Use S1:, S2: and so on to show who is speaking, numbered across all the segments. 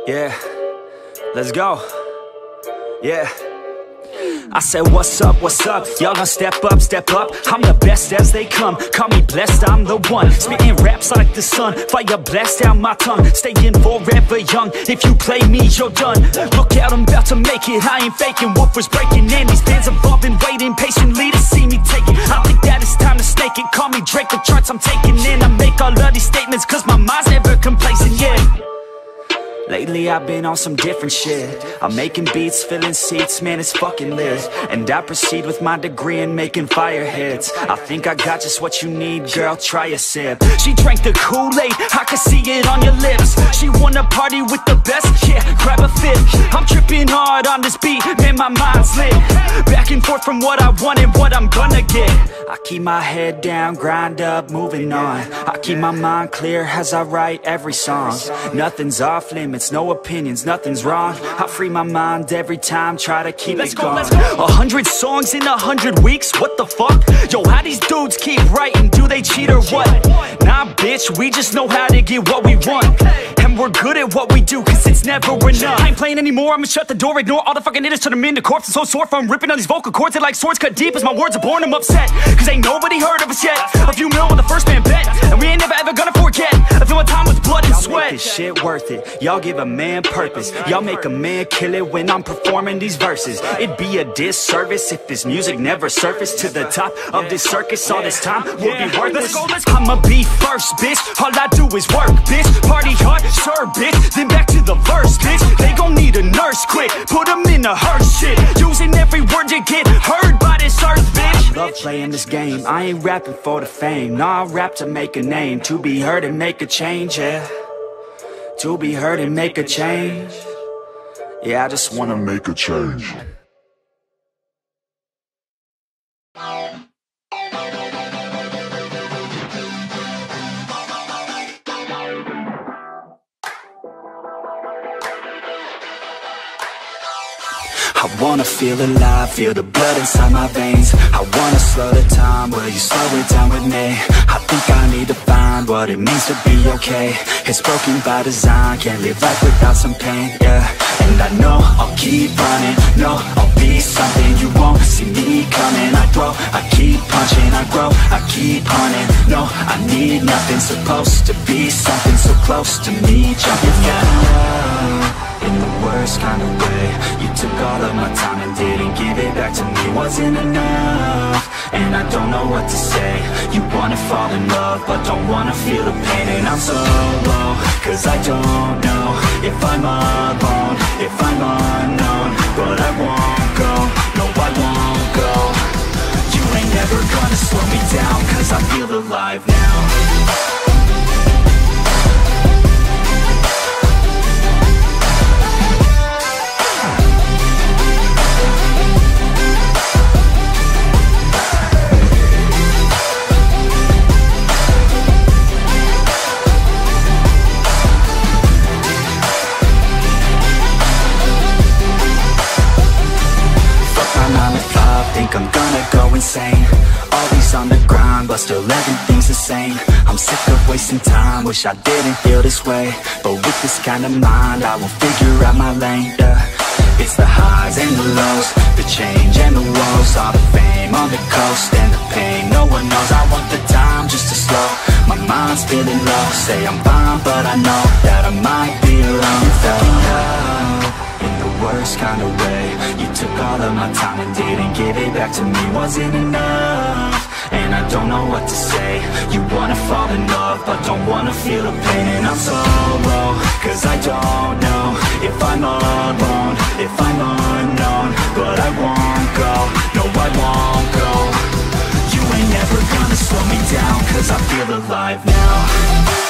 S1: Yeah, let's go. Yeah. I said what's up, y'all gonna step up, I'm the best as they come, call me blessed, I'm the one, spitting raps like the sun, fire blast down my tongue, staying forever young, if you play me, you're done, look out, I'm about to make it, I ain't faking, woofers breaking, and these fans have all been waiting patiently to see me take it, I think that it's time to snake it, call me Drake, the charts I'm taking in, I make all of these statements, cause my mind's never complacent, yeah. Lately I've been on some different shit, I'm making beats, filling seats, man it's fucking lit. And I proceed with my degree in making fire hits. I think I got just what you need, girl, try a sip. She drank the Kool-Aid, I can see it on your lips. She wanna party with the best, yeah, grab a fit. I'm tripping hard on this beat, man my mind's lit. Back and forth from what I want and what I'm gonna get. I keep my head down, grind up, moving on. I keep my mind clear as I write every song. Nothing's off limits, no opinions, nothing's wrong. I free my mind every time, try to keep it going. 100 songs in 100 weeks, what the fuck? Yo, how these dudes keep writing, do they cheat or what? Nah bitch, we just know how to get what we want. And we're good at what we do, cause it's never enough. I ain't playing anymore, I'ma shut the door, ignore all the fucking hitters, turn them into corpses. I'm so sore from ripping on these vocal cords, they're like swords cut deep as my words are born, I'm upset. Cause ain't nobody heard of us yet, a few mil with the first man bet. And we ain't never ever gonna forget, I feel my time with blood and sweat. Y'all make this shit worth it, y'all give a man purpose. Y'all make a man kill it when I'm performing these verses. It'd be a disservice if this music never surfaced to the top of this circus. All this time will be worthless. I'ma be first, bitch, all I do is work, bitch. Party hard, sure, bitch, then back to the verse, bitch. They gon' need a nurse quick, put them in a hearse shit. Using every word to get heard by this earth, bitch. Love playing this game, I ain't rapping for the fame. Nah, I rap to make a name, to be heard and make a change, yeah. To be heard and make a change. Yeah, I just wanna make a change. I wanna feel alive, feel the blood inside my veins. I wanna slow the time, will you slow it down with me? I think I need to find what it means to be okay. It's broken by design, can't live life without some pain, yeah. And I know I'll keep running, no, I'll be something you won't see me coming. I grow, I keep punching, I grow, I keep hunting. No, I need nothing, supposed to be something so close to me. Jumping down in the worst kind of way. You took all of my time and didn't give it back to me. Wasn't enough, and I don't know what to say. You wanna fall in love, but don't wanna feel the pain. And I'm so low, cause I don't know if I'm alone, if I'm unknown. But I won't go, no I won't go. You ain't never gonna slow me down, cause I feel alive now. Think I'm gonna go insane. Always on the grind, but still everything's the same. I'm sick of wasting time, wish I didn't feel this way. But with this kind of mind, I will figure out my lane, yeah. It's the highs and the lows, the change and the woes. All the fame on the coast and the pain no one knows. I want the time just to slow, my mind's feeling low. Say I'm fine, but I know that I might be alone. Felt love in the worst kind of way. You took all of my time and didn't give it back to me. Wasn't enough, and I don't know what to say. You wanna fall in love, but don't wanna feel the pain. And I'm so low, cause I don't know if I'm alone, if I'm unknown. But I won't go, no I won't go. You ain't never gonna slow me down, cause I feel alive now.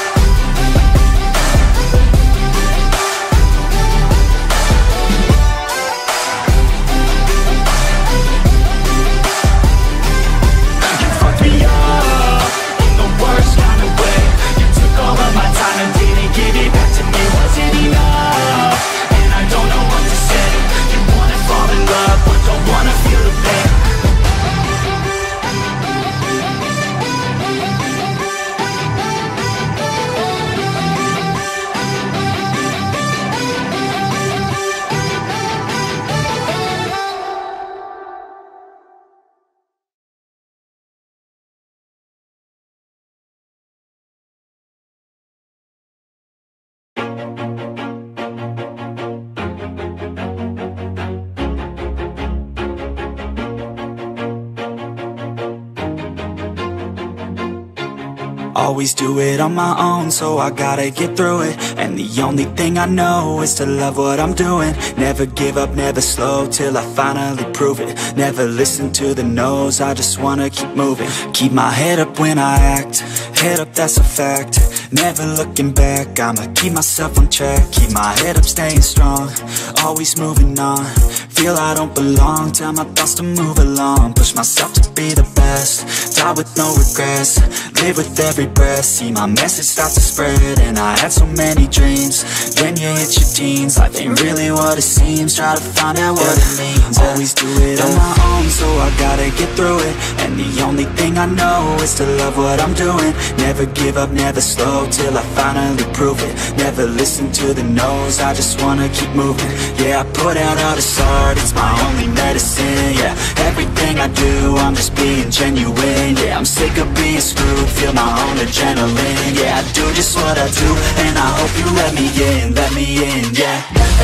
S1: Always do it on my own, so I gotta get through it. And the only thing I know is to love what I'm doing. Never give up, never slow, till I finally prove it. Never listen to the no's, I just wanna keep moving. Keep my head up when I act, head up, that's a fact. Never looking back, I'ma keep myself on track. Keep my head up, staying strong, always moving on. Feel I don't belong, tell my thoughts to move along. Push myself to be the best, die with no regrets. Live with every breath, see my message start to spread. And I had so many dreams, when you hit your teens, life ain't really what it seems. Try to find out what it means. Always do it on my own, so I gotta get through it. And the only thing I know is to love what I'm doing. Never give up, never slow, till I finally prove it. Never listen to the no's, I just wanna keep moving. Yeah, I put out all this art, it's my only medicine. Yeah, everything I do, I'm just being genuine. Yeah, I'm sick of being screwed, feel my own adrenaline. Yeah, I do just what I do, and I hope you let me in, yeah.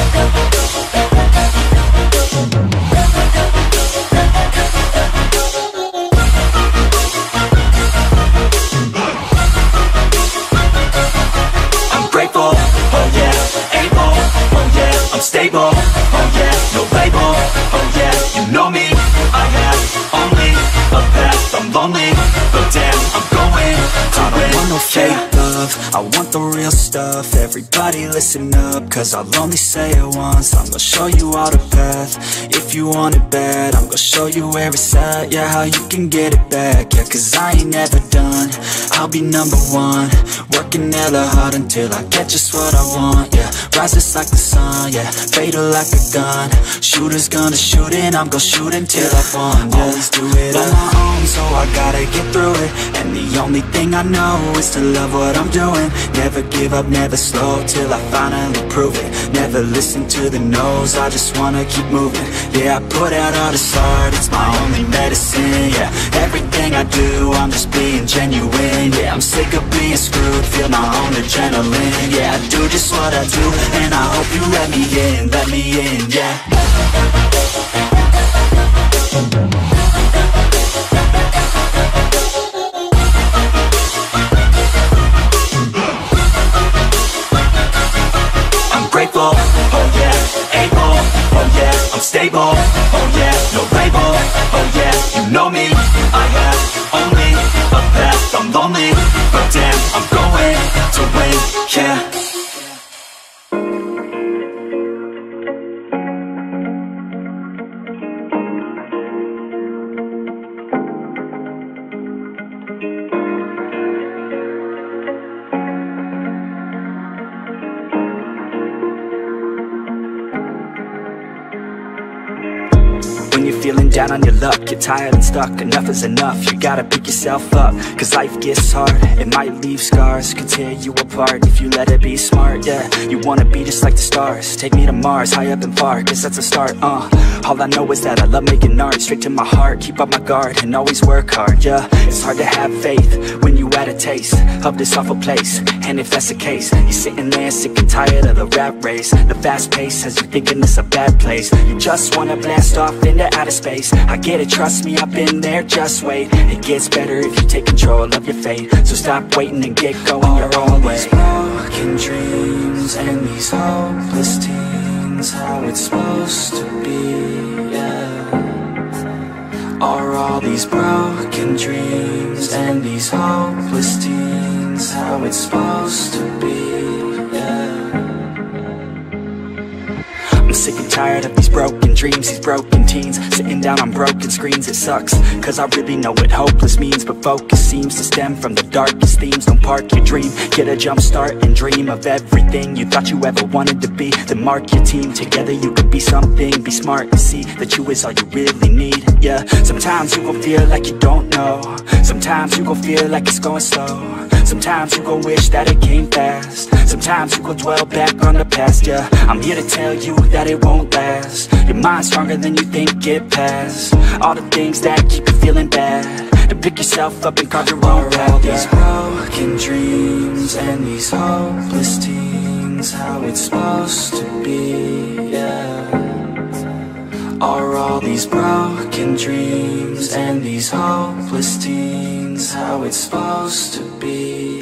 S1: I'm grateful, oh yeah, able, oh yeah, I'm stable, oh yeah, no label, oh yeah, you know me, I have only a path, I'm lonely, but damn, I'm going to win. I don't want no fake love, I want the real stuff. Everybody listen up, cause I'll only say it once. I'm gonna show you all the path, if you want it bad. I'm gonna show you where it's at, yeah, how you can get it back. Yeah, cause I ain't never done, I'll be number one. Working hella hard until I get just what I want, yeah. Rises like the sun, yeah, fatal like a gun. Shooters gonna shoot and I'm gonna shoot until I won, yeah. Always do it on my own, so I gotta get through it. And the only thing I know is to love what I'm doing. Never give up, never slow, till I finally prove it. Never listen to the no's, I just wanna keep moving. Yeah, I put out all this art, it's my only medicine. Yeah, everything I do, I'm just being genuine. Yeah, I'm sick of being screwed, feel my own adrenaline. Yeah, I do just what I do, and I hope you let me in, yeah. Grateful, oh yeah, able, oh yeah, I'm stable, oh yeah, no label, oh yeah, you know me, I have only a path, I'm lonely, but damn, I'm going to win, yeah. When you're feeling down on your luck, you're tired and stuck, enough is enough, you gotta pick yourself up. Cause life gets hard, it might leave scars, could tear you apart if you let it be smart, yeah. You wanna be just like the stars, take me to Mars, high up and far, cause that's a start, All I know is that I love making art, straight to my heart, keep up my guard, and always work hard, yeah. It's hard to have faith, when you had a taste of this awful place, and if that's the case, you're sitting there sick and tired of the rat race. The fast pace has you thinking it's a bad place, you just wanna blast off into outer space. I get it, trust me, I've been there, just wait. It gets better if you take control of your fate. So stop waiting and get going your own way. All these broken dreams and these hopeless teens, how it's supposed to be, yeah. Are all these broken dreams and these hopeless teens, how it's supposed to be, yeah. I'm sick and tired of these broken dreams, these broken teens, sitting down on broken screens. It sucks, cause I really know what hopeless means, but focus seems to stem from the darkest themes. Don't park your dream, get a jump start and dream of everything you thought you ever wanted to be. Then mark your team, together you could be something. Be smart and see that you is all you really need, yeah. Sometimes you gon' feel like you don't know, sometimes you gon' feel like it's going slow, sometimes you gon' wish that it came fast, sometimes you gon' dwell back on the past, yeah. I'm here to tell you that it won't last. Your mind's stronger than you think, get past all the things that keep you feeling bad, to pick yourself up and carve your own path. All these broken dreams and these hopeless teens, how it's supposed to be, yeah. Are all these these broken dreams and these hopeless teens, how it's supposed to be.